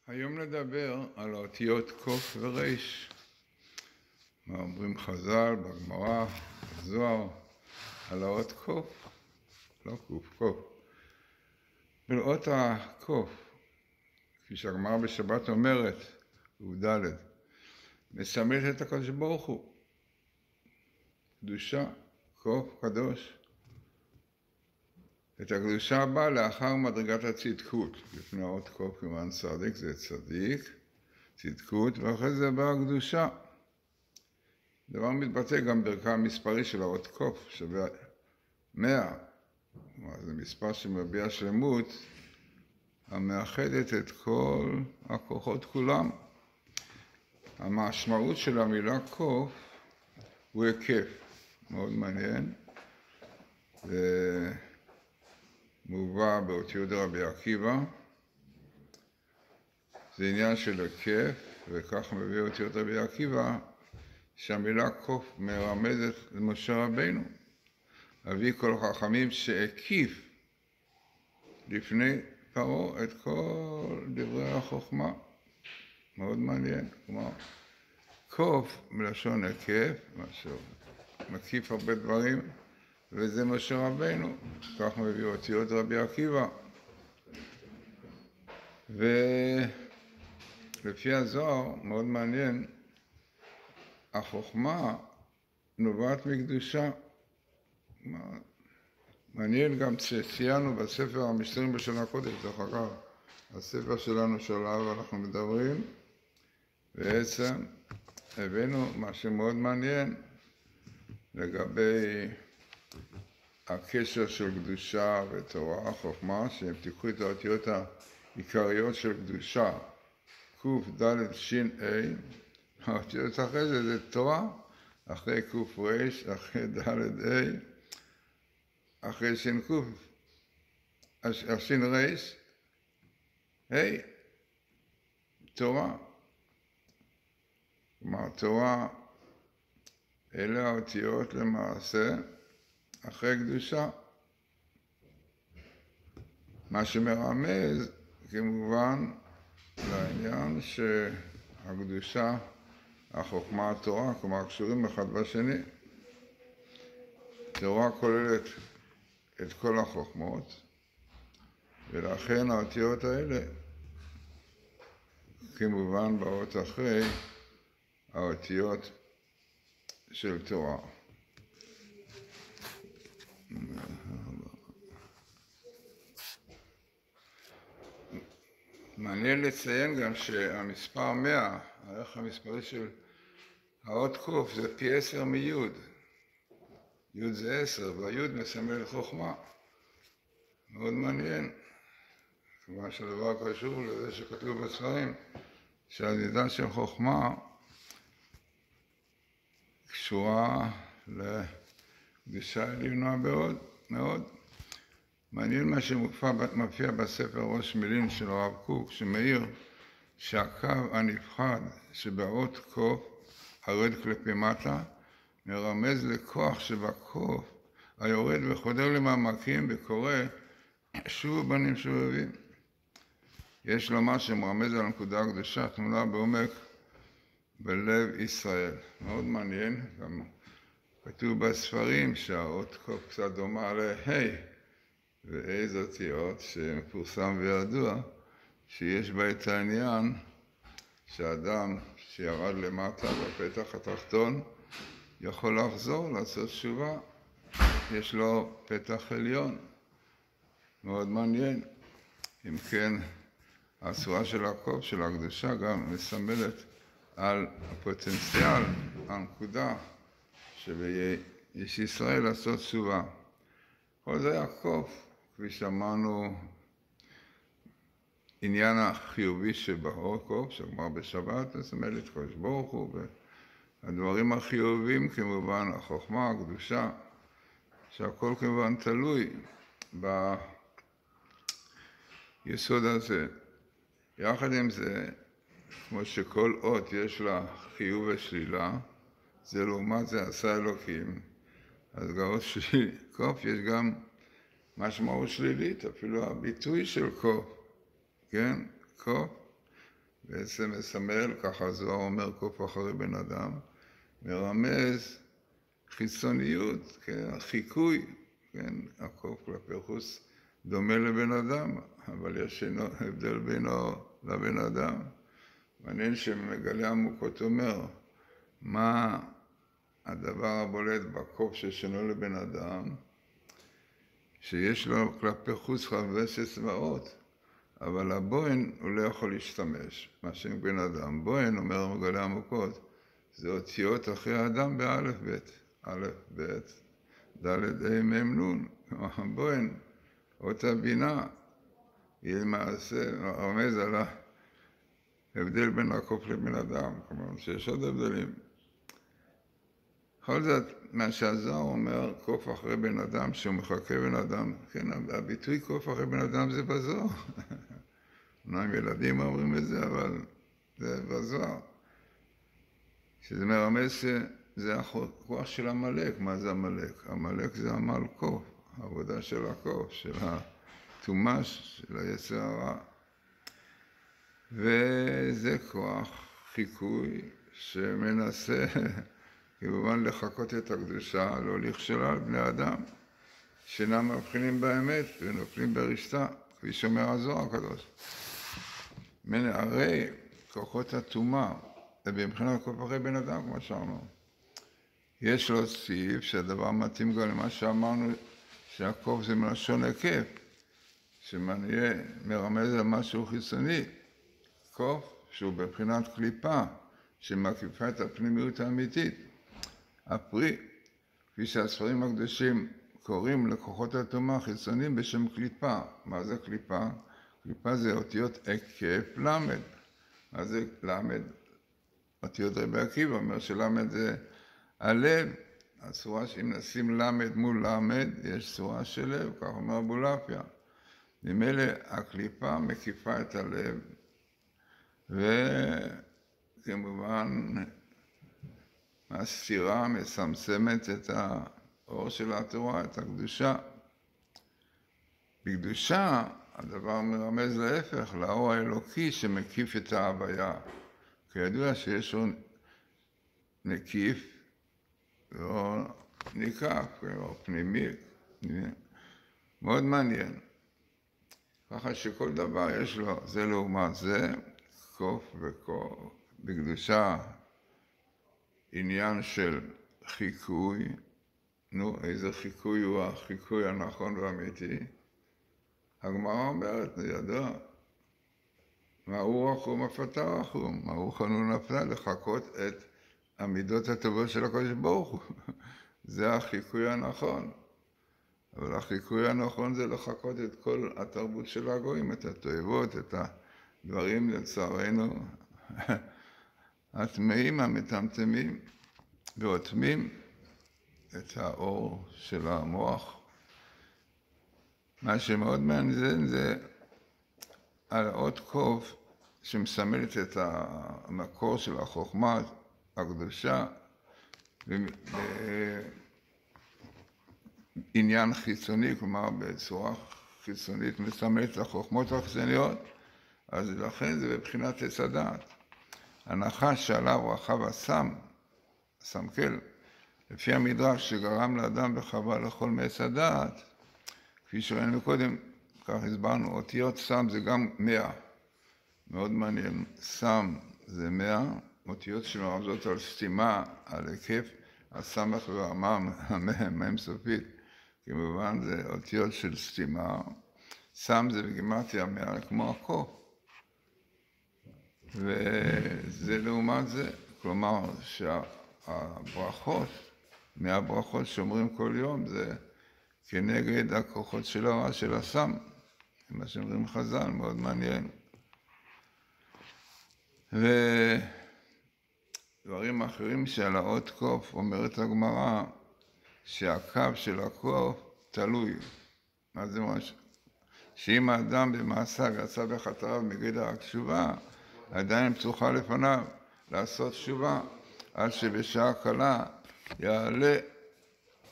היום נדבר על האותיות קוף וריש. מה אומרים חז"ל, בגמרא, בזוהר, על האות קוף, לא קוף, קוף. ולאות הקוף, כפי שהגמרא בשבת אומרת, ע"ד, מסמלת את הקדוש ברוך הוא. קדושה, קוף, קדוש. את הקדושה באה לאחר מדרגת הצדקות. לפני האות קוף כמובן צדיק זה צדיק, צדקות, ואחרי זה באה הקדושה. דבר מתבטא גם בערכה המספרי של האות קוף, שווה 100. זה מספר שמביע שלמות, המאחדת את כל הכוחות כולם. המשמעות של המילה קוף הוא היקף, מאוד מעניין. מובא באותיות רבי עקיבא. זה עניין של היקף, וכך מביא אותיות רבי עקיבא, שהמילה קוף מרמזת למשה רבינו, אבי כל החכמים שהקיף לפני פרעה את כל דברי החוכמה. מאוד מעניין. כלומר, קוף מלשון היקף, משהו מקיף הרבה דברים, וזה משה רבינו, כך מביא אותיות רבי עקיבא. ולפי הזוהר, מאוד מעניין, החוכמה נובעת מקדושה. מעניין גם שציינו בספר המשתרים בשנה קודש, דרך אגב, הספר שלנו שעליו אנחנו מדברים, בעצם הבאנו משהו מאוד מעניין לגבי הקשר של קדושה ותורה, חוכמה, שהם תיקחו את האותיות העיקריות של קדושה, קוף, ד', שין, A, האותיות אחרי זה תורה, אחרי קוף ריש, אחרי ד', A, אחרי שין קוף, שין ריש, A, תורה. כלומר, תורה, אלה האותיות למעשה, אחרי קדושה. מה שמרמז כמובן לעניין שהקדושה, החוכמה, התורה, כלומר קשורים אחד בשני. תורה כוללת את כל החוכמות, ולכן האותיות האלה כמובן באות אחרי האותיות של תורה. מעניין לציין גם שהמספר 100, הערך המספרי של האות קוף, זה פי 10 מיוד. יוד זה 10, והיוד מסמל חוכמה. מאוד מעניין. כיוון שהדבר קשור לזה שכתוב בספרים, שהדידה של חוכמה קשורה לקדושה עליונה מאוד. מעניין מה שמופיע בספר ראש מילין של הרב קוק, שמעיר שהקו הנפחד שבאות קוף היורד כלפי מטה, מרמז לכוח שבקוף היורד וחודר למעמקים וקורא שוב בנים שובבים. יש לומר שמרמז על הנקודה הקדושה, תמונה בעומק בלב ישראל. מאוד מעניין, גם כתוב בספרים שהאות קוף קצת דומה להי, ואיזו אותיות שמפורסם וידוע, שיש בה את העניין שאדם שירד למטה בפתח התחתון יכול לחזור לעשות תשובה, יש לו פתח עליון. מאוד מעניין. אם כן, הצורה של הקוף, של הקדושה, גם מסמלת על הפוטנציאל, הנקודה שיש ישראל לעשות תשובה. כל זה הקוף, כפי שאמרנו, עניין החיובי שבאות קוף, שכבר בשבת מסמלת קדוש ברוך הוא, והדברים החיוביים כמובן, החוכמה, הקדושה, שהכל כמובן תלוי ביסוד הזה. יחד עם זה, כמו שכל אות יש לה חיוב ושלילה, זה לעומת זה עשה אלוקים. אז גם שלי, קוף יש גם משמעות שלילית, אפילו הביטוי של קוף, כן? קוף בעצם מסמל, ככה זוהר אומר, קוף אחרי בן אדם, מרמז חיצוניות, כן, חיקוי, כן, הקוף כלפי חוץ דומה לבן אדם, אבל יש הבדל בינו לבן אדם. מעניין שמגלה עמוקות אומר, מה הדבר הבולט בקוף ששונו לבן אדם, שיש לו כלפי חוץ חמש אצבעות, אבל הבוהן הוא לא יכול להשתמש, מה שם בן אדם. בוהן, אומר מגלה עמוקות, זה אותיות אחרי האדם באלף בית, א' ב' ד' ה' מ' נ'. הבוהן, אותה בינה, היא למעשה רמז על ההבדל בין הקוף לבן אדם, כלומר שיש עוד הבדלים. בכל זאת, מה שהזוהר אומר, קוף אחרי בן אדם, שהוא מחכה בן אדם, כן, הביטוי קוף אחרי בן אדם זה בזוהר. אומנם ילדים אומרים את זה, אבל זה בזוהר. שזה מרמז שזה הכוח של המלאק. מה זה המלאק? המלאק זה עמל קוף, העבודה של הקוף, של התומש, של היצר הרע. וזה כוח חיקוי שמנסה כמובן לחקות את הקדושה, לא לכשלה על בני אדם, שאינם מבחינים באמת ונופלים ברשתה, כפי שאומר הזוהר הקדוש. הרי כוחות הטומאה, זה מבחינת קוף אחרי בן אדם, כמו שאמרנו. יש לו סעיף שהדבר מתאים גם למה שאמרנו, שהקוף זה מלשון היקף, שמרמז על משהו חיצוני. קוף שהוא בבחינת קליפה, שמקיפה את הפנימיות האמיתית. הפרי, כפי שהספרים הקדושים קוראים לכוחות הטומאה חיצוניים בשם קליפה. מה זה קליפה? קליפה זה אותיות היקף למד. מה זה למד? אותיות רבי עקיבא אומר שלמד זה הלב. הצורה שאם נשים למד מול למד, יש צורה של לב, כך אומר אבולעפיה. ממילא הקליפה מקיפה את הלב, וכמובן הסתירה מסמסמת את האור של התורה, את הקדושה. בקדושה הדבר מרמז להפך, לאור האלוקי שמקיף את ההוויה. כידוע שיש אור מקיף ואור ניקף, אור פנימי. מאוד מעניין. ככה שכל דבר יש לו, זה לעומת זה, קוף וקוף. בקדושה עניין של חיקוי, נו, איזה חיקוי הוא החיקוי הנכון והאמיתי? הגמרא אומרת, זה ידוע, מהו רחום אף אתה רחום, מהו חנון נפלה, לחכות את המידות הטובות של הקדוש ברוך הוא. זה החיקוי הנכון. אבל החיקוי הנכון זה לחכות את כל התרבות של הגויים, את התועבות, את הדברים לצערנו, הטמאים, המטמטמים, ואוטמים את האור של המוח. מה שמאוד מעניין זה על עוד קוף שמסמלת את המקור של החוכמה הקדושה, בעניין חיצוני, כלומר בצורה חיצונית מסמלת את החוכמות החיצוניות, אז לכן זה בבחינת עץ הדעת. הנחש שעליו רכב הסמכל, לפי המדרש שגרם לאדם וחווה לאכול מעץ הדעת, כפי שראינו קודם, כך הסברנו, אותיות סם זה גם 100. מאוד מעניין, סם זה 100, אותיות שמרמזות על סתימה, על היקף, הסמך והמם, המם סופית. כמובן זה אותיות של סתימה. סם זה בגימטריה 100 כמו הקוף. וזה לעומת זה, כלומר שהברכות, מהברכות שאומרים כל יום, זה כנגד הכוחות של הרע של הסם. מה שאומרים חז"ל, מאוד מעניין. ודברים אחרים שעל האות קוף אומרת הגמרא, שהקו של הקוף תלוי. מה זה משהו? שאם האדם במעשיו יצא בחטאיו מגדר התשובה, עדיין פתוחה לפניו לעשות תשובה, עד שבשעה קלה יעלה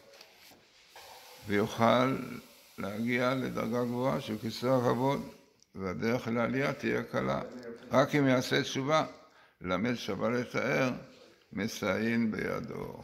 ויוכל להגיע לדרגה גבוהה של כיסא הכבוד. והדרך לעלייה תהיה קלה. רק אם יעשה תשובה, למד שווה לתאר, מסעין בידו.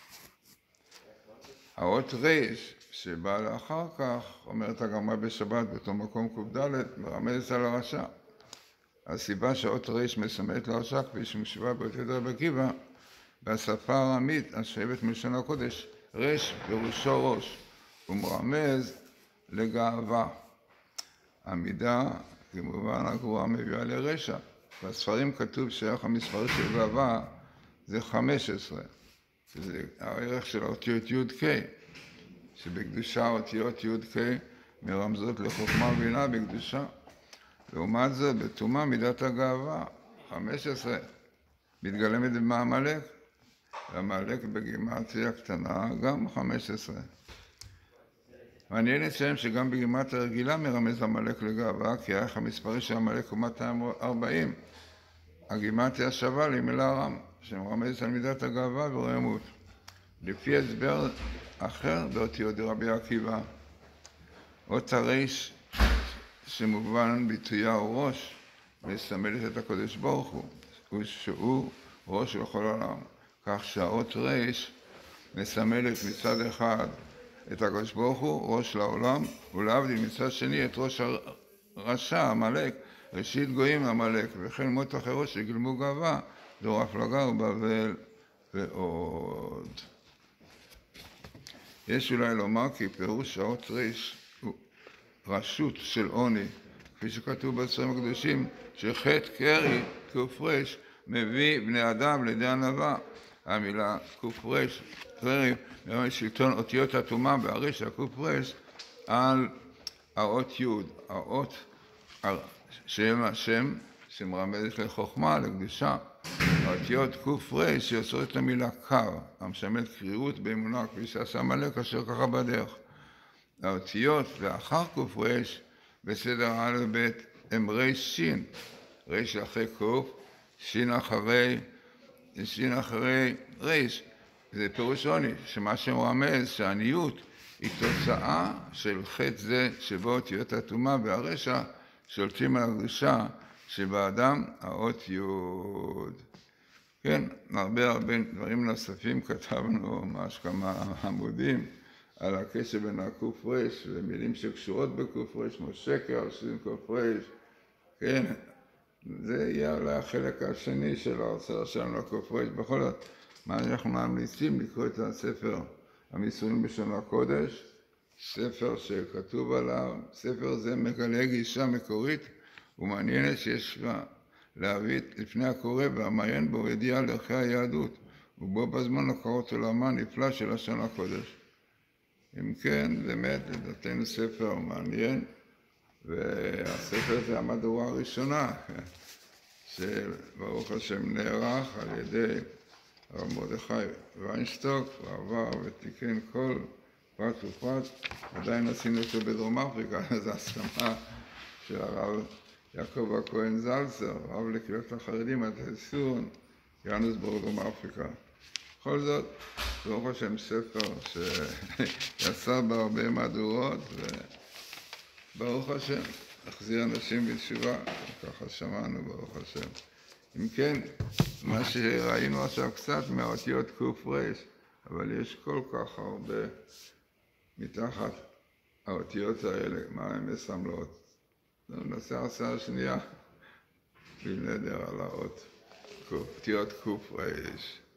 האות ריש שבא לאחר כך, אומרת הגמרא בשבת באותו מקום ק"ד, מרמזת על הרשע. הסיבה שהאות ריש מסמלת לרשע, כפי שמשובה באותיות רבי עקיבא, בשפה הארמית השואבת מלשון הקודש, ריש פירושו ראש, הוא מרמז לגאווה. המידה, כמובן הגבוהה מביאה לרשע. בספרים כתוב שערך המספר של גאווה זה 15, שזה הערך של האותיות י"ק, שבקדושה האותיות י"ק מרמזות לחוכמה ובינה בקדושה. לעומת זאת, בטומאה מידת הגאווה, 15, מתגלמת במעמלק, והמעמלק בגימטריה קטנה גם 15. מעניין לציין שגם בגימטריה רגילה מרמז המעמלק לגאווה, כי הערך המספרי של המעמלק הוא 240. הגימטריה שווה למילה רם, שמרמזת על מידת הגאווה ורעמות. לפי הסבר אחר באותיות דרבי עקיבא, אות הריש שמובן ביטויה הוא ראש, מסמלת את הקדוש ברוך הוא, שהוא ראש לכל העולם. כך שהאות ריש מסמלת מצד אחד את הקדוש ברוך הוא, ראש לעולם, ולהבדיל מצד שני את ראש הרשע, עמלק, ראשית גויים עמלק, וכן מות אחרות שגילמו גאווה, דור הפלגה ובבל ועוד. יש אולי לומר כי פירוש האות ריש הוא רשות של עוני, כפי שכתוב בספרים הקדושים, שחטא קרי, קופרש, מביא בני אדם לידי ענווה. המילה קופרש, קרי, שלטון אותיות הטומאה בהריש הקופרש, על האות י', האות שם השם, שמרמזת לחוכמה, לקדושה. האותיות קופרש שיוצרות את המילה קר, המשמעת קרירות באמונה, כפי שעשה עמלק אשר ככה בדרך. האותיות לאחר קופרש בסדר א' ב' הם ריש שין, ריש אחרי קוף, שין אחרי ריש. זה פירוש עוני, שמה שמרמז שהעניות היא תוצאה של חטא זה שבו אותיות הטומאה והרשע שולטים על הקדושה שבאדם האות י'. כן, הרבה דברים נוספים כתבנו ממש כמה עמודים על הקשר בין הקופרש ומילים שקשורות בקופרש, כמו שקר, שין קופרש. כן, זה יהיה אולי החלק השני של ההרצאה שלנו לקופרש. בכל זאת, מה אנחנו ממליצים לקרוא את הספר המסורים בלשון הקודש, ספר שכתוב עליו, ספר זה מגלה גישה מקורית ומעניינת שיש להביא לפני הקורא והמעיין בו ידיעה על ערכי היהדות, ובו בזמן לקרות עולמה נפלא של לשון הקודש. אם כן, באמת, לדעתנו ספר מעניין, והספר זה המהדורה הראשונה, שברוך השם נערך על ידי הרב מרדכי ויינשטוק, ועבר ותיקן כל פרט ופרט. עדיין עשינו אותו בדרום אפריקה, זו הסכמה של הרב יעקב הכהן זלצר, רב לקהילת החרדים, התייסון, יוהנסבורג, דרום אפריקה. בכל זאת, ברוך השם ספר שיצא בהרבה מהדורות, וברוך השם, החזיר אנשים בתשובה, ככה שמענו ברוך השם. אם כן, מה שראינו עכשיו קצת מהאותיות קופרש, אבל יש כל כך הרבה מתחת האותיות האלה, מה הן מסמלות. נעשה הרצאה שנייה, בלי נדר על האותיות קופרש.